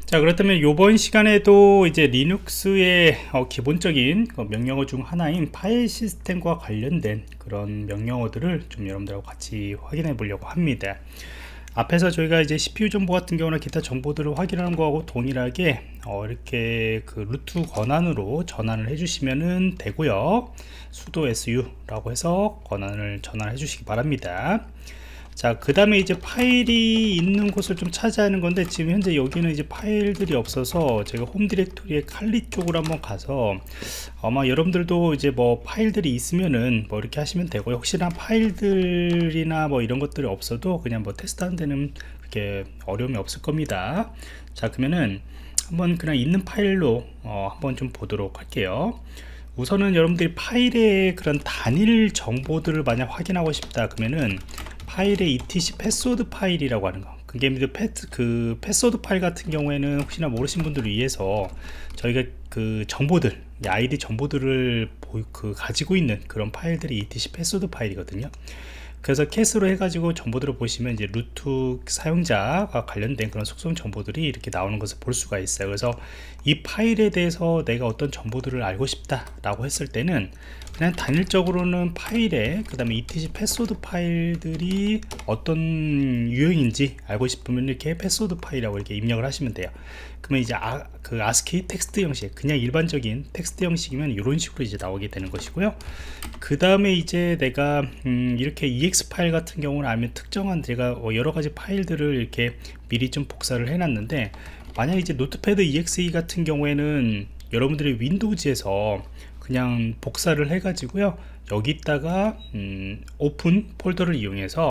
자, 그렇다면 이번 시간에도 이제 리눅스의 기본적인 명령어 중 하나인 파일 시스템과 관련된 그런 명령어들을 좀 여러분들하고 같이 확인해 보려고 합니다. 앞에서 저희가 이제 CPU 정보 같은 경우나 기타 정보들을 확인하는 거하고 동일하게 이렇게 그 루트 권한으로 전환을 해주시면 되고요. sudo su라고 해서 권한을 전환해 주시기 바랍니다. 자, 그 다음에 이제 파일이 있는 곳을 좀 차지하는 건데, 지금 현재 여기는 이제 파일들이 없어서 제가 홈 디렉토리의 칼리 쪽으로 한번 가서, 아마 여러분들도 이제 뭐 파일들이 있으면은 뭐 이렇게 하시면 되고요. 혹시나 파일들이나 뭐 이런 것들이 없어도 그냥 뭐 테스트하는 데는 그렇게 어려움이 없을 겁니다. 자, 그러면은 한번 그냥 있는 파일로 한번 좀 보도록 할게요. 우선은 여러분들이 파일의 그런 단일 정보들을 만약 확인하고 싶다 그러면은 파일의 etc 패스워드 파일이라고 하는 거, 그게 그 패스워드 파일 같은 경우에는 혹시나 모르신 분들을 위해서 저희가 그 정보들, 아이디 정보들을 가지고 있는 그런 파일들이 etc 패스워드 파일이거든요. 그래서 캐스로 해가지고 정보들을 보시면 이제 루트 사용자와 관련된 그런 속성 정보들이 이렇게 나오는 것을 볼 수가 있어요. 그래서 이 파일에 대해서 내가 어떤 정보들을 알고 싶다 라고 했을 때는 그냥 단일적으로는 파일에 그 다음에 etc 패스워드 파일들이 어떤 유형인지 알고 싶으면 이렇게 패스워드 파일이라고 이렇게 입력을 하시면 돼요. 그러면 이제 그 ASCII 텍스트 형식, 그냥 일반적인 텍스트 형식이면 이런 식으로 이제 나오게 되는 것이고요. 그 다음에 이제 내가 이렇게 EX 파일 같은 경우는 아니면 특정한 제가 여러 가지 파일들을 이렇게 미리 좀 복사를 해 놨는데, 만약 이제 노트패드 exe 같은 경우에는 여러분들이 윈도우즈에서 그냥 복사를 해 가지고요, 여기다가 오픈 폴더를 이용해서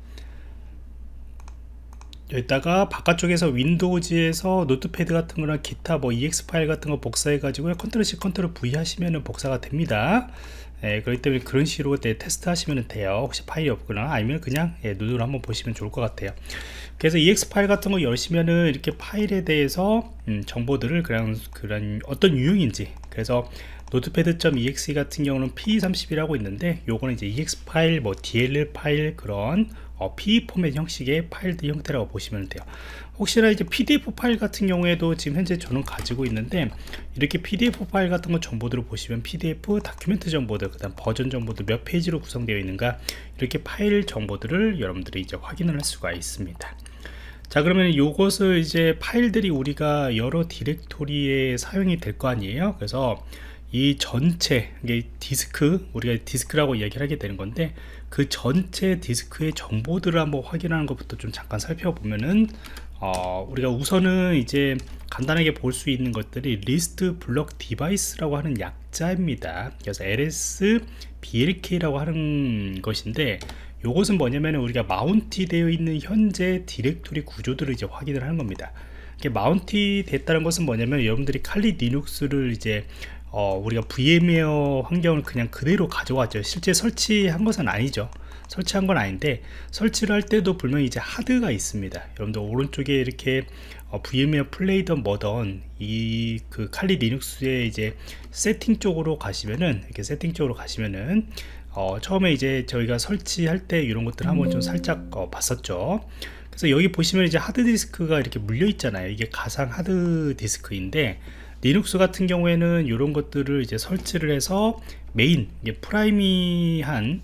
여기다가 바깥쪽에서 윈도우즈에서 노트패드 같은 거나 기타 뭐 ex 파일 같은 거 복사해 가지고 컨트롤 C 컨트롤 V 하시면은 복사가 됩니다. 그렇기 때문에 그런 식으로 테스트 하시면 돼요. 혹시 파일이 없거나 아니면 그냥 눈으로 한번 보시면 좋을 것 같아요. 그래서 ex 파일 같은 거 열시면은 이렇게 파일에 대해서 정보들을 그런 어떤 유형인지, 그래서 노트패드.exe 같은 경우는 p30이라고 있는데, 요거는 이제 ex 파일, 뭐 dll 파일, 그런 p 포맷 형식의 파일들 형태라고 보시면 돼요. 혹시나 이제 pdf 파일 같은 경우에도 지금 현재 저는 가지고 있는데, 이렇게 pdf 파일 같은 거 정보들을 보시면 pdf 다큐멘트 정보들, 그 다음 버전 정보들 몇 페이지로 구성되어 있는가, 이렇게 파일 정보들을 여러분들이 이제 확인을 할 수가 있습니다. 자, 그러면 요것을 이제 파일들이 우리가 여러 디렉토리에 사용이 될 거 아니에요. 그래서 이 전체, 이게 디스크, 우리가 디스크라고 이야기를 하게 되는 건데, 그 전체 디스크의 정보들을 한번 확인하는 것부터 좀 잠깐 살펴보면은, 우리가 우선은 이제 간단하게 볼 수 있는 것들이 리스트 블록 디바이스라고 하는 약자입니다. 그래서 lsblk라고 하는 것인데, 요것은 뭐냐면 우리가 마운티 되어 있는 현재 디렉토리 구조들을 이제 확인을 하는 겁니다. 이게 마운티 됐다는 것은 뭐냐면, 여러분들이 칼리 리눅스를 이제 우리가 VM웨어 환경을 그냥 그대로 가져왔죠. 실제 설치한 것은 아니죠. 설치한 건 아닌데, 설치를 할 때도 분명히 이제 하드가 있습니다. 여러분들 오른쪽에 이렇게 VM웨어 플레이던 뭐던 이 그 칼리 리눅스의 이제 세팅 쪽으로 가시면은, 이렇게 세팅 쪽으로 가시면은 처음에 이제 저희가 설치할 때 이런 것들 한번 좀 살짝 봤었죠. 그래서 여기 보시면 이제 하드디스크가 이렇게 물려 있잖아요. 이게 가상 하드디스크인데, 리눅스 같은 경우에는 이런 것들을 이제 설치를 해서 메인, 이게 프라이머한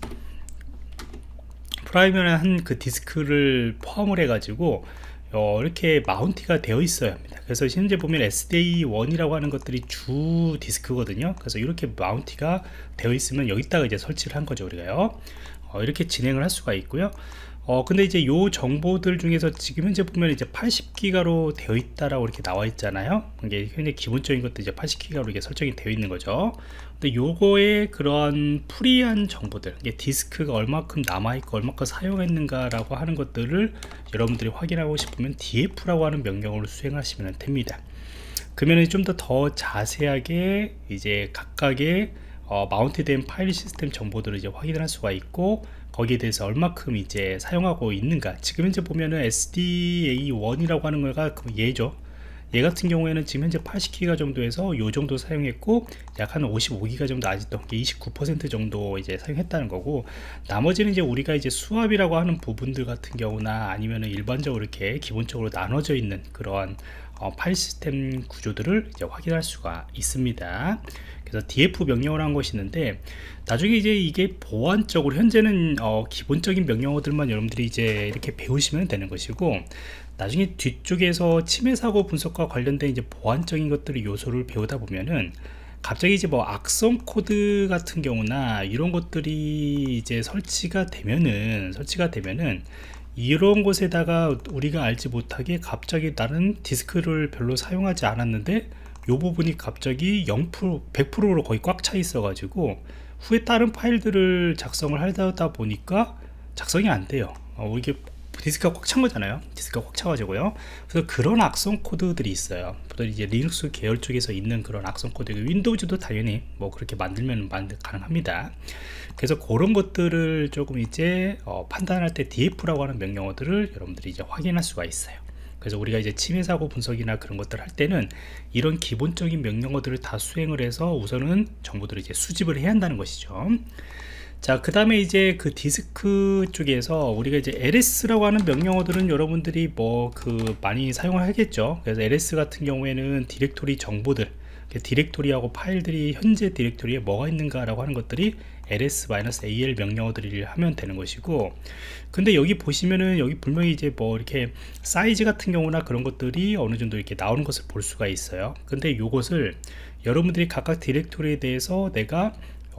그 디스크를 포함을 해 가지고 이렇게 마운티가 되어 있어야 합니다. 그래서 현재 보면 SDA1이라고 하는 것들이 주 디스크거든요. 그래서 이렇게 마운티가 되어 있으면 여기다가 이제 설치를 한 거죠, 우리가요. 이렇게 진행을 할 수가 있고요. 근데 이제 요 정보들 중에서 지금 현재 보면 이제 80기가로 되어 있다라고 이렇게 나와 있잖아요. 이게 굉장히 기본적인 것도 이제 80기가로 이렇게 설정이 되어 있는 거죠. 근데 요거의 그런 프리한 정보들, 이게 디스크가 얼마큼 남아있고 얼마큼 사용했는가라고 하는 것들을 여러분들이 확인하고 싶으면 df라고 하는 명령어를 수행하시면 됩니다. 그러면 좀 더 자세하게 이제 각각의 마운트된 파일 시스템 정보들을 이제 확인을 할 수가 있고, 거기에 대해서 얼마큼 이제 사용하고 있는가. 지금 현재 보면은 SDA1이라고 하는 거가 얘죠. 얘 같은 경우에는 지금 현재 80기가 정도에서 요 정도 사용했고 약 한 55기가 정도 아직도 29% 정도 이제 사용했다는 거고, 나머지는 이제 우리가 이제 수압이라고 하는 부분들 같은 경우나 아니면은 일반적으로 이렇게 기본적으로 나눠져 있는 그러한 파일 시스템 구조들을 이제 확인할 수가 있습니다. 그래서 df 명령을 한 것이 있는데, 나중에 이제 이게 보안적으로 현재는 기본적인 명령어들만 여러분들이 이제 이렇게 배우시면 되는 것이고, 나중에 뒤쪽에서 침해 사고 분석과 관련된 이제 보안적인 것들의 요소를 배우다 보면은 갑자기 이제 뭐 악성 코드 같은 경우나 이런 것들이 이제 설치가 되면은 이런 곳에다가 우리가 알지 못하게 갑자기 나는 디스크를 별로 사용하지 않았는데 이 부분이 갑자기 0%, 100%로 거의 꽉 차 있어 가지고 후에 다른 파일들을 작성을 하다 보니까 작성이 안 돼요. 이게 디스크가 꽉 찬 거잖아요. 디스크가 꽉 차가지고요. 그래서 그런 악성 코드들이 있어요. 보통 이제 리눅스 계열 쪽에서 있는 그런 악성 코드, 윈도우즈도 당연히 뭐 그렇게 만들면 가능합니다. 그래서 그런 것들을 조금 이제 판단할 때 df라고 하는 명령어들을 여러분들이 이제 확인할 수가 있어요. 그래서 우리가 이제 침해 사고 분석이나 그런 것들 할 때는 이런 기본적인 명령어들을 다 수행을 해서 우선은 정보들을 이제 수집을 해야 한다는 것이죠. 자, 그 다음에 이제 그 디스크 쪽에서 우리가 이제 ls라고 하는 명령어들은 여러분들이 뭐 많이 사용을 하겠죠. 그래서 ls 같은 경우에는 디렉토리 정보들, 디렉토리하고 파일들이 현재 디렉토리에 뭐가 있는가 라고 하는 것들이 ls-al 명령어들을 하면 되는 것이고, 근데 여기 보시면은 여기 분명히 이제 뭐 이렇게 사이즈 같은 경우나 그런 것들이 어느 정도 이렇게 나오는 것을 볼 수가 있어요. 근데 요것을 여러분들이 각각 디렉토리에 대해서 내가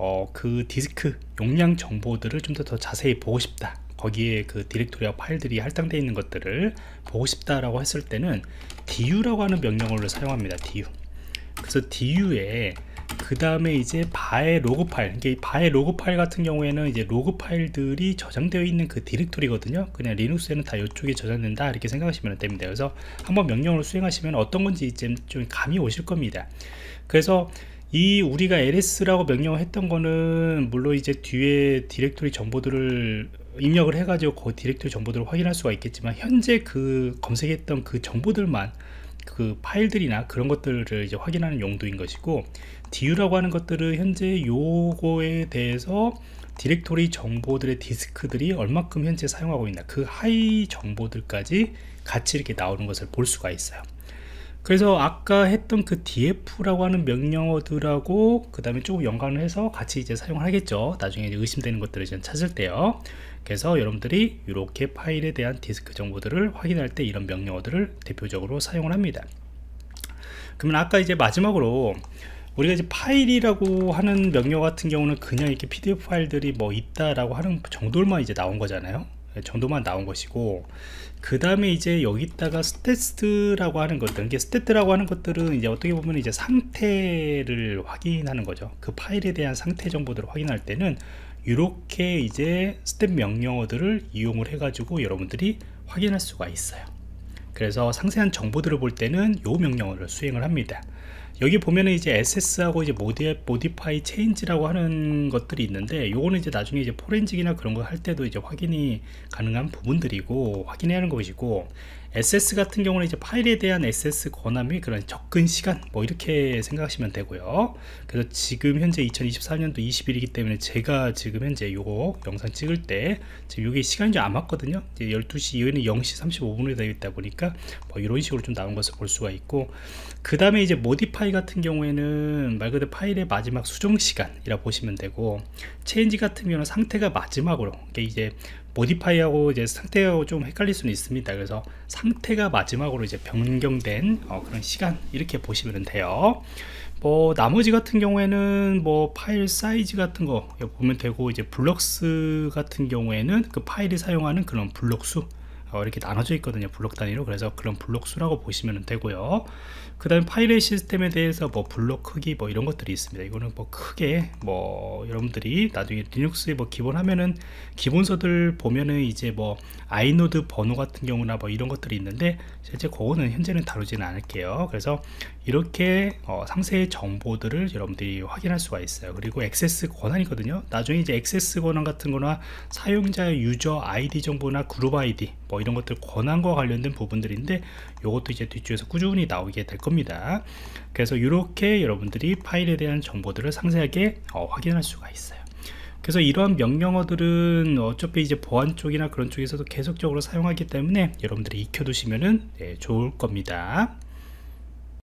그 디스크 용량 정보들을 좀 더 자세히 보고 싶다, 거기에 그 디렉토리와 파일들이 할당되어 있는 것들을 보고 싶다라고 했을 때는 du라고 하는 명령어를 사용합니다. du. 그래서 du에 그 다음에 이제 바의 로그 파일, 이게 바의 로그 파일 같은 경우에는 이제 로그 파일들이 저장되어 있는 그 디렉토리거든요. 그냥 리눅스에는 다 이쪽에 저장된다 이렇게 생각하시면 됩니다. 그래서 한번 명령을 수행하시면 어떤 건지 이제 좀 감이 오실 겁니다. 그래서 이 우리가 ls라고 명령을 했던 거는 물론 이제 뒤에 디렉토리 정보들을 입력을 해가지고 그 디렉토리 정보들을 확인할 수가 있겠지만, 현재 그 검색했던 그 정보들만, 그 파일들이나 그런 것들을 이제 확인하는 용도인 것이고, du라고 하는 것들은 현재 요거에 대해서 디렉토리 정보들의 디스크들이 얼마큼 현재 사용하고 있나, 그 하이 정보들까지 같이 이렇게 나오는 것을 볼 수가 있어요. 그래서 아까 했던 그 df라고 하는 명령어들하고 그 다음에 조금 연관을 해서 같이 이제 사용을 하겠죠. 나중에 이제 의심되는 것들을 좀 찾을 때요. 그래서 여러분들이 이렇게 파일에 대한 디스크 정보들을 확인할 때 이런 명령어들을 대표적으로 사용을 합니다. 그러면 아까 이제 마지막으로 우리가 이제 파일이라고 하는 명령 같은 경우는 그냥 이렇게 pdf 파일들이 뭐 있다라고 하는 정도만 이제 나온 거잖아요. 정도만 나온 것이고, 그 다음에 이제 여기다가 스탯스라고 하는 것들, 이게 스탯라고 하는 것들은 이제 어떻게 보면 이제 상태를 확인하는 거죠. 그 파일에 대한 상태 정보들을 확인할 때는 이렇게 이제 스탯 명령어들을 이용을 해 가지고 여러분들이 확인할 수가 있어요. 그래서 상세한 정보들을 볼 때는 이 명령어를 수행을 합니다. 여기 보면은 이제 SS하고 이제 modify change라고 하는 것들이 있는데, 요거는 이제 나중에 이제 포렌직이나 그런 거 할 때도 이제 확인이 가능한 부분들이고 확인해야 하는 것이고, SS 같은 경우는 이제 파일에 대한 SS 권한이 그런 접근 시간 뭐 이렇게 생각하시면 되고요. 그래서 지금 현재 2024년도 20일이기 때문에 제가 지금 현재 요거 영상 찍을 때 지금 요게 시간이 좀 안 맞거든요. 이제 12시 이후에는 0시 35분에 되어 있다 보니까 뭐 이런 식으로 좀 나온 것을 볼 수가 있고, 그 다음에 이제 modify 같은 경우에는 말 그대로 파일의 마지막 수정 시간이라 보시면 되고, change 같은 경우는 상태가 마지막으로, 이게 이제 모디파이하고 이제 상태하고 좀 헷갈릴 수는 있습니다. 그래서 상태가 마지막으로 이제 변경된 그런 시간 이렇게 보시면 돼요. 뭐 나머지 같은 경우에는 뭐 파일 사이즈 같은 거 보면 되고, 이제 블록스 같은 경우에는 그 파일이 사용하는 그런 블록수 이렇게 나눠져 있거든요, 블록 단위로. 그래서 그런 블록 수라고 보시면 되고요. 그 다음에 파일의 시스템에 대해서 뭐 블록 크기 뭐 이런 것들이 있습니다. 이거는 뭐 크게 뭐 여러분들이 나중에 리눅스에 뭐 기본 하면은 기본서들 보면은 이제 뭐 아이노드 번호 같은 경우나 뭐 이런 것들이 있는데, 실제 그거는 현재는 다루지는 않을게요. 그래서 이렇게 상세히 정보들을 여러분들이 확인할 수가 있어요. 그리고 액세스 권한이거든요. 나중에 이제 액세스 권한 같은 거나 사용자 유저 아이디 정보나 그룹 아이디 뭐 이런 것들 권한과 관련된 부분들인데, 요것도 이제 뒤쪽에서 꾸준히 나오게 될 겁니다. 그래서 이렇게 여러분들이 파일에 대한 정보들을 상세하게 확인할 수가 있어요. 그래서 이러한 명령어들은 어차피 이제 보안 쪽이나 그런 쪽에서도 계속적으로 사용하기 때문에 여러분들이 익혀두시면은 좋을 겁니다.